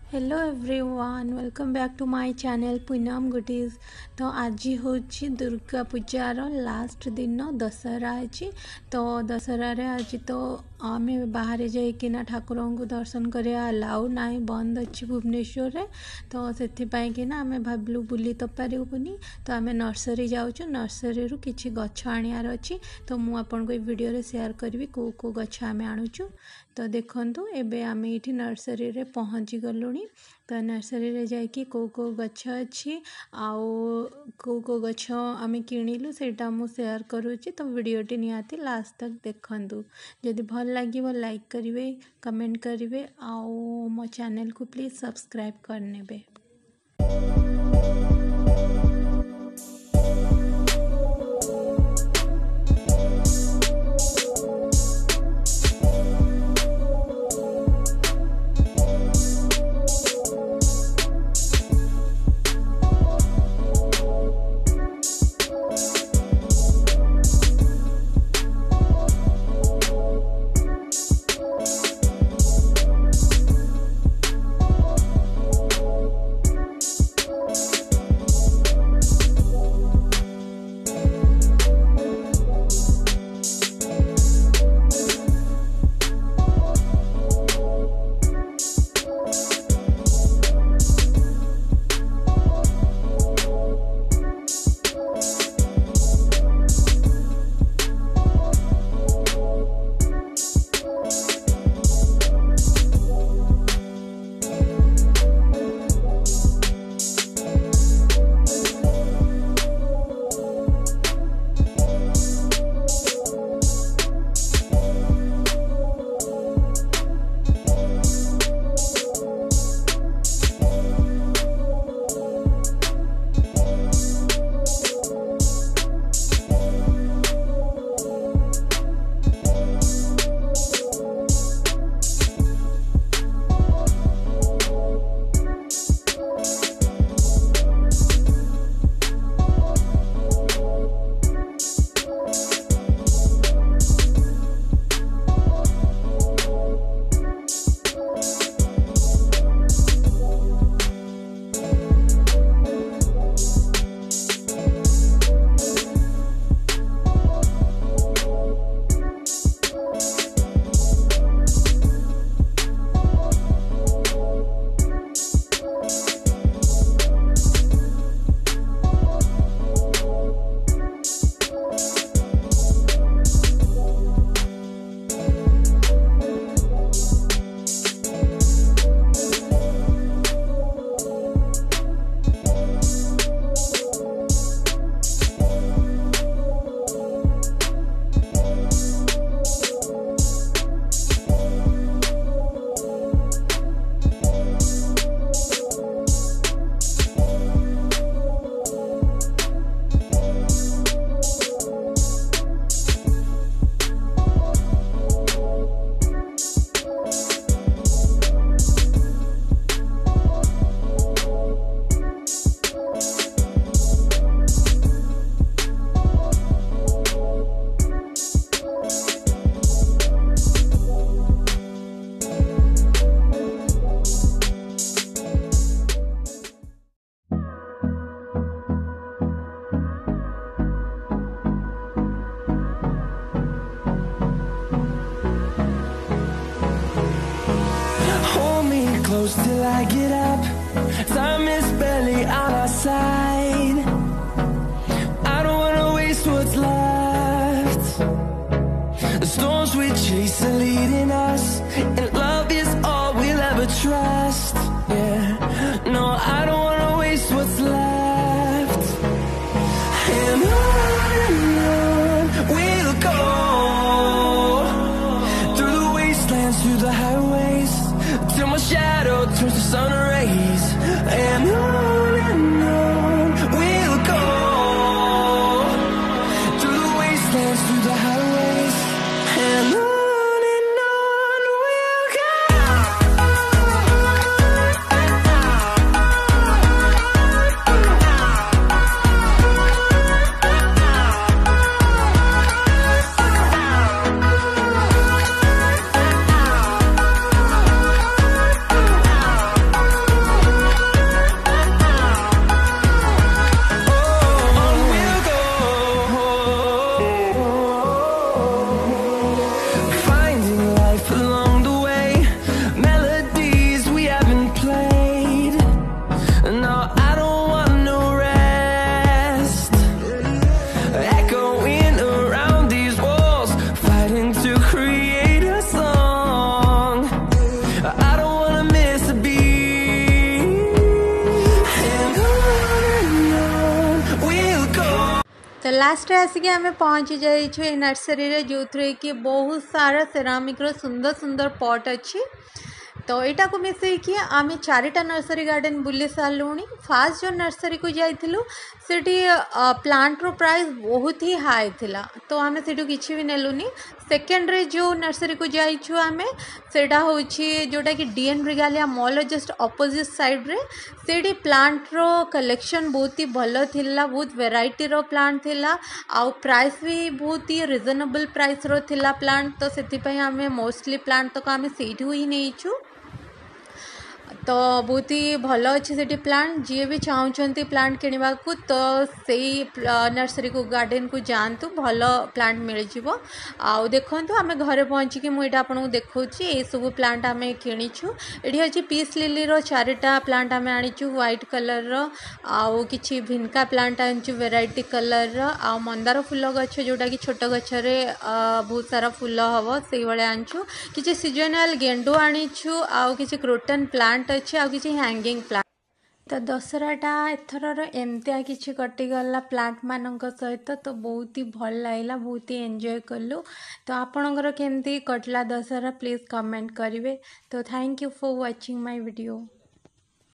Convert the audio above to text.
Hello everyone welcome back to my channel Poonam गुटीज। तो आज हूँ दुर्गा पूजार लास्ट दिन दशहरा अच्छी। तो दशहरा रे आज तो आम बाहर जाइकिना ठाकुर को दर्शन करिया अलाउ ना बंद अच्छी भुवनेश्वर रे। तो से किना आम भाविलु बुली तो पारूनी। तो आम नर्सरी जाऊँ नर्सरी रू किसी गछ आनियार अच्छी। तो मुझे आपन को वीडियो रे शेयर करी कौ कौ गछ आम आणुचु। तो देखंतु एबे आम ये नर्सरी रे पहुँची गलुनी। तो नर्सरी रे जाइकी कौ कौ गछ अच्छी आउ कौ कौ गछ आम किणिलु सेटा मु शेयर करुच्ची। तो वीडियोटी निहाती लास्ट तक देखंतु। जदि भल लागिवो लाइक करिवे कमेंट करिवे आउ मो चैनल को प्लीज सब्सक्राइब करनेबे। Close till I get up. Time is barely on our side. I don't wanna waste what's left. The storms we chase are leading us, and love is all we'll ever trust. Yeah, no, I don't wanna waste what's left. And on we'll go, through the wastelands, through the highways, till my shadow turns to sun rays. And on we'll go, through the wastelands, through the highways. And on we'll go. Last आसिक आम पहुँची जाइए ये nursery रे जो थे कि बहुत सारा सेरामिक रो सुंदर सुंदर पॉट अच्छी। तो यहाँ को मिसईकि आम 4टा नर्सरी गार्डन बुली सारूँ। फास्ट जो नर्सरी को जाइलु सेठी प्लांट रो प्राइस बहुत ही हाई थिला, तो आम से किसी भी नेलुनी। सेकेंड रे जो नर्सरी को जाइछु आमे सेटा होछि जोटा कि DN Regalia mall just opposite side रे। सेठी प्लांट रो कलेक्शन बहुत ही भलो थिला, बहुत वेराइटी रो प्लांट थिला, आउ प्राइस भी बहुत ही रिजनेबल प्राइस रो थिला प्लांट। तो सेति पई आमे मोस्टली प्लांट तक आमे सेठू ही नेइछु। तो बहुत ही भलो अच्छे से प्लांट जी भी चाहते प्लांट किणवा को तो सही नर्सरी को गार्डन को जातु भलो प्लांट मिल जाव। आउ देखो आम घरे पहुँचिकी मुझे आपको देखा ये सब प्लांट आम किणीचु। ये अच्छी पीस लिली रो 4टा प्लांट आम आनीचु व्हाइट कलर रो, आउ किछि भिनका प्लांट आनीचु वेराइटी कलर रो, आउ मंदार फूल गछ जोटा कि छोट गछरे बहुत सारा फूल हम से भाया आनीचु। किछि सीजनल गेंडू आनीचु, आउ किछि क्रोटन प्लांट अच्छे, आउ किछि हैंगिंग प्लांट। तो दशहराटा एथर एमतिया किछि कटिगला प्लांट मानक सहित, तो बहुत ही भल लागला, बहुत ही एंजॉय कलु। तो आपणकर केमती कटला दशहरा प्लीज कमेंट करेंगे। तो thank you for watching my video.